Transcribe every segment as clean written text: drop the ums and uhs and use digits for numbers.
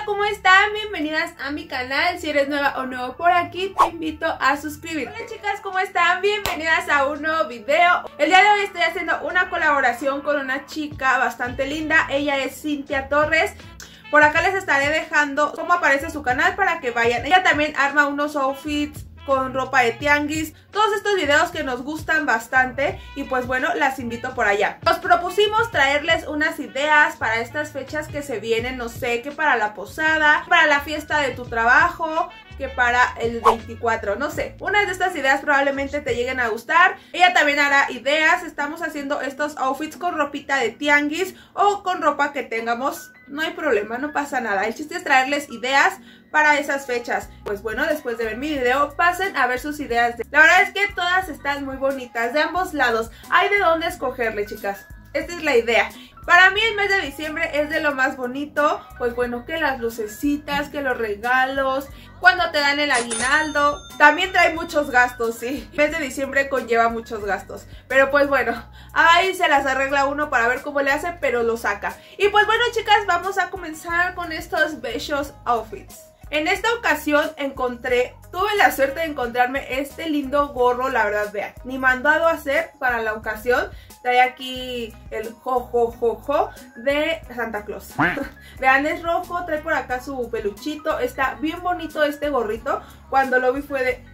Hola, ¿cómo están? Bienvenidas a mi canal. Si eres nueva o nuevo por aquí, te invito a suscribirte. Hola chicas, ¿cómo están? Bienvenidas a un nuevo video. El día de hoy estoy haciendo una colaboración con una chica bastante linda. Ella es Cintia Torres. Por acá les estaré dejando cómo aparece su canal para que vayan. Ella también arma unos outfits con ropa de tianguis, todos estos videos que nos gustan bastante y pues bueno, las invito por allá. Nos propusimos traerles unas ideas para estas fechas que se vienen, no sé, que para la posada, para la fiesta de tu trabajo, que para el 24, no sé, unas de estas ideas probablemente te lleguen a gustar. Ella también hará ideas, estamos haciendo estos outfits con ropita de tianguis o con ropa que tengamos, no hay problema, no pasa nada, el chiste es traerles ideas para esas fechas. Pues bueno, después de ver mi video, pasen a ver sus ideas. La verdad es que todas están muy bonitas, de ambos lados, hay de dónde escogerle, chicas. Esta es la idea. Para mí el mes de diciembre es de lo más bonito. Pues bueno, que las lucecitas, que los regalos, cuando te dan el aguinaldo. También trae muchos gastos, sí. El mes de diciembre conlleva muchos gastos. Pero pues bueno, ahí se las arregla uno para ver cómo le hace, pero lo saca. Y pues bueno, chicas, vamos a comenzar con estos bellos outfits. En esta ocasión tuve la suerte de encontrarme este lindo gorro, la verdad, vean, ni mandado a hacer para la ocasión. Trae aquí el jo de Santa Claus. Vean, es rojo, trae por acá su peluchito, está bien bonito este gorrito. Cuando lo vi fue de...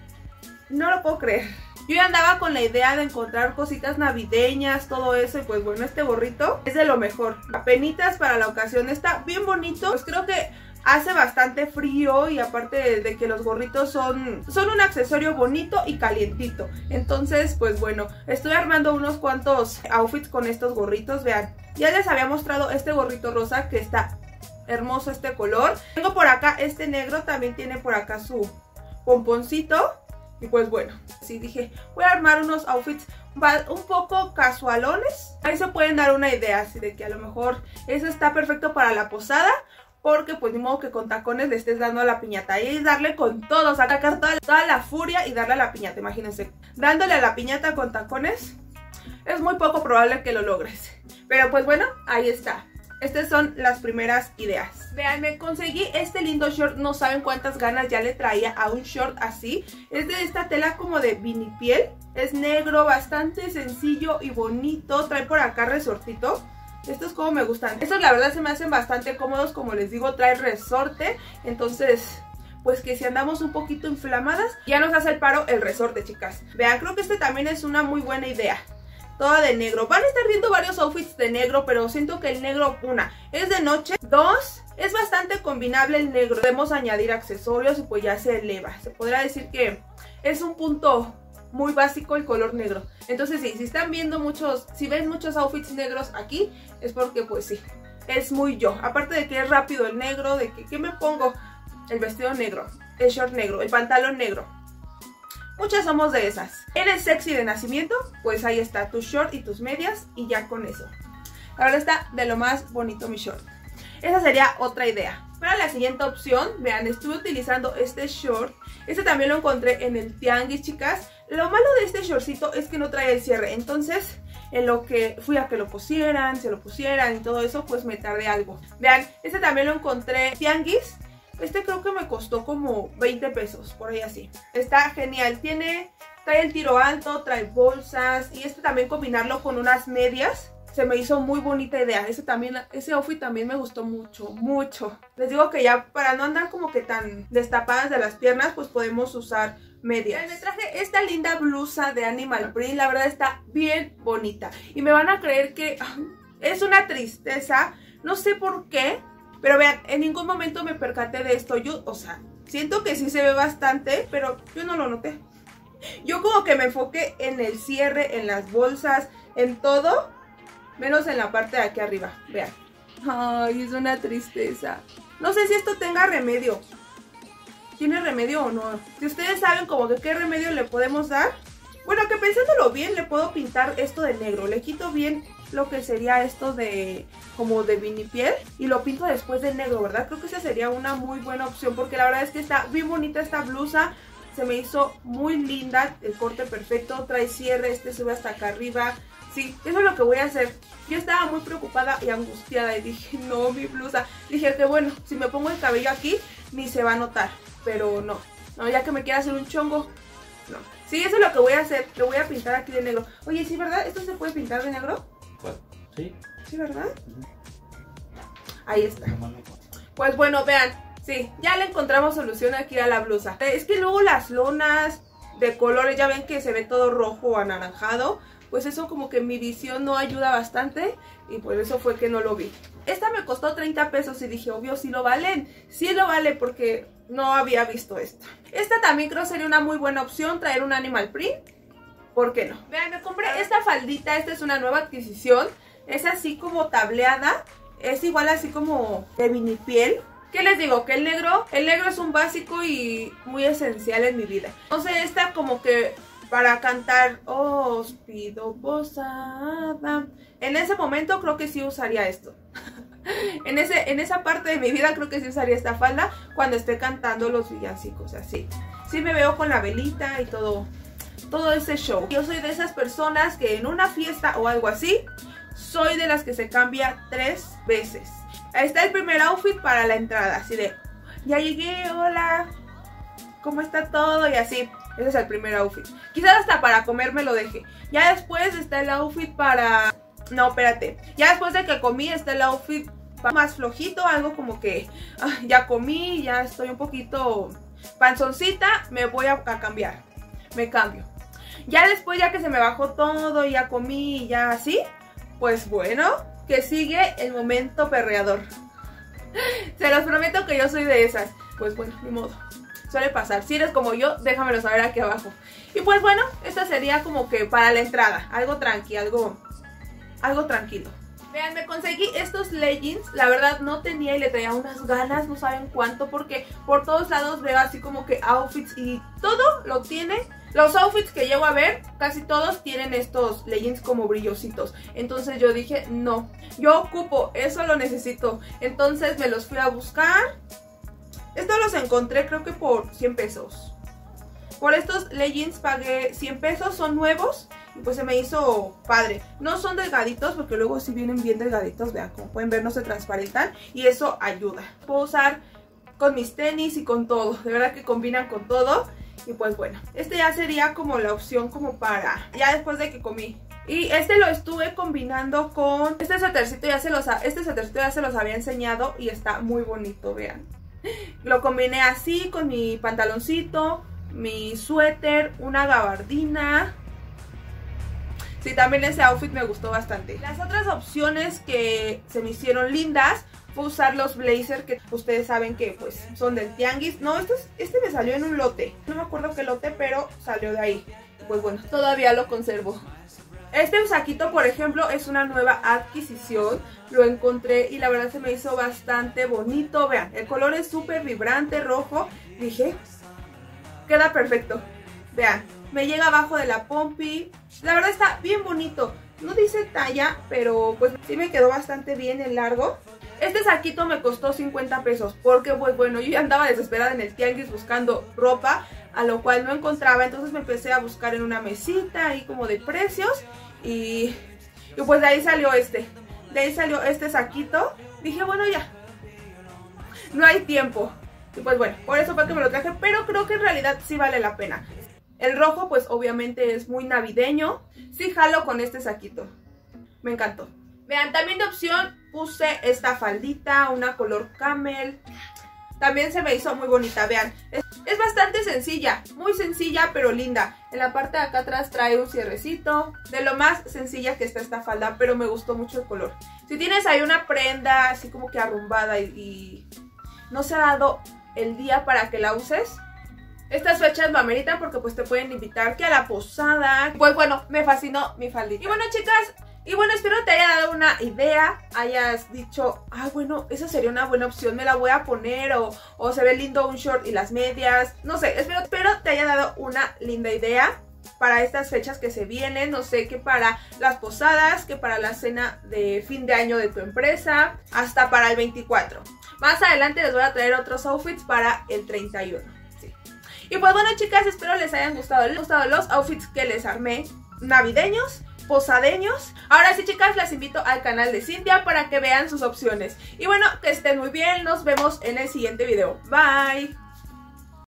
no lo puedo creer. Yo ya andaba con la idea de encontrar cositas navideñas, todo eso, y pues bueno, este gorrito es de lo mejor. Apenitas para la ocasión, está bien bonito. Pues creo que hace bastante frío y aparte de que los gorritos son un accesorio bonito y calientito. Entonces, pues bueno, estoy armando unos cuantos outfits con estos gorritos, vean. Ya les había mostrado este gorrito rosa que está hermoso este color. Tengo por acá este negro, también tiene por acá su pomponcito. Y pues bueno, así dije, voy a armar unos outfits un poco casualones. Ahí se pueden dar una idea, así de que a lo mejor eso está perfecto para la posada. Porque pues ni modo que con tacones le estés dando a la piñata. Y es darle con todo, sacar toda la furia y darle a la piñata, imagínense. Dándole a la piñata con tacones, es muy poco probable que lo logres. Pero pues bueno, ahí está. Estas son las primeras ideas. Vean, me conseguí este lindo short. No saben cuántas ganas ya le traía a un short así. Es de esta tela como de vinipiel. Es negro, bastante sencillo y bonito. Trae por acá resortito. Estos como me gustan. Estos la verdad se me hacen bastante cómodos. Como les digo, trae resorte. Entonces, pues que si andamos un poquito inflamadas, ya nos hace el paro el resorte, chicas. Vean, creo que este también es una muy buena idea. Toda de negro. Van a estar viendo varios outfits de negro, pero siento que el negro, una, es de noche. Dos, es bastante combinable el negro. Podemos añadir accesorios y pues ya se eleva. Se podrá decir que es un punto muy básico el color negro. Entonces sí, si están viendo si ven muchos outfits negros aquí, es porque pues sí, es muy yo. Aparte de que es rápido el negro, de que ¿qué me pongo? El vestido negro, el short negro, el pantalón negro. Muchas somos de esas. ¿Eres sexy de nacimiento? Pues ahí está, tu short y tus medias y ya con eso. Ahora está de lo más bonito mi short. Esa sería otra idea. Para la siguiente opción, vean, estuve utilizando este short. Este también lo encontré en el tianguis, chicas. Lo malo de este shortcito es que no trae el cierre. Entonces, en lo que fui a que lo pusieran, se lo pusieran y todo eso, pues me tardé algo. Vean, este también lo encontré en tianguis. Este creo que me costó como 20 pesos, por ahí así. Está genial. Trae el tiro alto, trae bolsas. Y este también combinarlo con unas medias. Se me hizo muy bonita idea. Ese outfit también me gustó mucho, mucho. Les digo que ya para no andar como que tan destapadas de las piernas, pues podemos usar medias. Me traje esta linda blusa de Animal Print. La verdad está bien bonita. Y me van a creer que es una tristeza. No sé por qué. Pero vean, en ningún momento me percaté de esto. O sea, siento que sí se ve bastante, pero yo no lo noté. Yo como que me enfoqué en el cierre, en las bolsas, en todo, menos en la parte de aquí arriba. Vean. Ay, es una tristeza. No sé si esto tenga remedio. ¿Tiene remedio o no? Si ustedes saben como que qué remedio le podemos dar. Bueno, que pensándolo bien, le puedo pintar esto de negro. Le quito bien lo que sería esto de como de vinipiel y lo pinto después de negro, ¿verdad? Creo que esa sería una muy buena opción porque la verdad es que está bien bonita esta blusa. Se me hizo muy linda, el corte perfecto, trae cierre, este sube hasta acá arriba. Sí, eso es lo que voy a hacer. Yo estaba muy preocupada y angustiada y dije, no, mi blusa. Dije que bueno, si me pongo el cabello aquí, ni se va a notar. Pero no, ya que me quiera hacer un chongo, no. Sí, eso es lo que voy a hacer. Lo voy a pintar aquí de negro. Oye, ¿sí, verdad? ¿Esto se puede pintar de negro? Sí. ¿Sí, verdad? Ahí está. Pues bueno, vean. Sí, ya le encontramos solución aquí a la blusa. Es que luego las lonas de colores, ya ven que se ve todo rojo o anaranjado. Pues eso como que mi visión no ayuda bastante y por eso fue que no lo vi. Esta me costó 30 pesos y dije, obvio, sí lo valen. Sí lo vale porque no había visto esta. Esta también creo sería una muy buena opción, traer un animal print. ¿Por qué no? Vean, me compré esta faldita, esta es una nueva adquisición. Es así como tableada, es igual así como de vinipiel. ¿Qué les digo? Que el negro es un básico y muy esencial en mi vida. Entonces esta como que para cantar os pido posada, en ese momento creo que sí usaría esto. en esa parte de mi vida creo que sí usaría esta falda cuando esté cantando los villancicos, así. Sí me veo con la velita y todo ese show. Yo soy de esas personas que en una fiesta o algo así, soy de las que se cambia 3 veces. Ahí está el primer outfit para la entrada, así de, ya llegué, hola, ¿cómo está todo? Y así. Ese es el primer outfit. Quizás hasta para comer me lo deje. Ya después está el outfit para... No, espérate. Ya después de que comí está el outfit más flojito. Algo como que ya comí, ya estoy un poquito panzoncita. Me voy a cambiar. Me cambio. Ya después, ya que se me bajó todo, ya comí y ya así. Pues bueno, que sigue el momento perreador. Se los prometo que yo soy de esas. Pues bueno, ni modo. Suele pasar. Si eres como yo, déjamelo saber aquí abajo. Y pues bueno, esta sería como que para la entrada. Algo tranqui, algo tranquilo. Vean, me conseguí estos leggings. La verdad no tenía y le traía unas ganas, no saben cuánto, porque por todos lados veo así como que outfits y todo lo tiene. Los outfits que llego a ver, casi todos tienen estos leggings como brillositos. Entonces yo dije, no, yo ocupo, eso lo necesito. Entonces me los fui a buscar. Estos los encontré creo que por 100 pesos. Por estos leggings pagué 100 pesos, son nuevos. Y pues se me hizo padre. No son delgaditos porque luego sí vienen bien delgaditos. Vean, como pueden ver no se transparentan. Y eso ayuda. Puedo usar con mis tenis y con todo. De verdad que combinan con todo. Y pues bueno, este ya sería como la opción como para... Ya después de que comí. Y este lo estuve combinando con... Este suétercito ya se los había enseñado. Y está muy bonito, vean. Lo combiné así con mi pantaloncito, mi suéter, una gabardina. Sí, también ese outfit me gustó bastante. Las otras opciones que se me hicieron lindas fue usar los blazers que ustedes saben que pues son del tianguis. No, este me salió en un lote. No me acuerdo qué lote, pero salió de ahí. Pues bueno, todavía lo conservo. Este saquito, por ejemplo, es una nueva adquisición. Lo encontré y la verdad se me hizo bastante bonito. Vean, el color es súper vibrante, rojo. Dije, queda perfecto. Vean, me llega abajo de la pompi. La verdad está bien bonito. No dice talla, pero pues sí me quedó bastante bien el largo. Este saquito me costó 50 pesos porque pues bueno, yo ya andaba desesperada en el tianguis buscando ropa, a lo cual no encontraba. Entonces me empecé a buscar en una mesita ahí como de precios y pues de ahí salió este saquito. Dije, bueno, ya no hay tiempo. Y pues bueno, por eso fue que me lo traje, pero creo que en realidad sí vale la pena. El rojo pues obviamente es muy navideño. Sí jalo con este saquito. Me encantó. Vean, también de opción puse esta faldita, una color camel. También se me hizo muy bonita, vean. Es bastante sencilla, muy sencilla pero linda. En la parte de acá atrás trae un cierrecito. De lo más sencilla que está esta falda, pero me gustó mucho el color. Si tienes ahí una prenda así como que arrumbada y no se ha dado el día para que la uses, estas fechas lo ameritan porque pues te pueden invitar que a la posada. Pues bueno, me fascinó mi faldita. Y bueno, chicas, espero te haya dado una idea, hayas dicho, bueno, esa sería una buena opción, me la voy a poner, o se ve lindo un short y las medias, no sé, espero te haya dado una linda idea para estas fechas que se vienen, no sé, que para las posadas, que para la cena de fin de año de tu empresa, hasta para el 24. Más adelante les voy a traer otros outfits para el 31, sí. Y pues bueno, chicas, espero les hayan gustado los outfits que les armé navideños. posadeños. Ahora sí, chicas, las invito al canal de Cintia para que vean sus opciones. Y bueno, que estén muy bien, nos vemos en el siguiente video. Bye.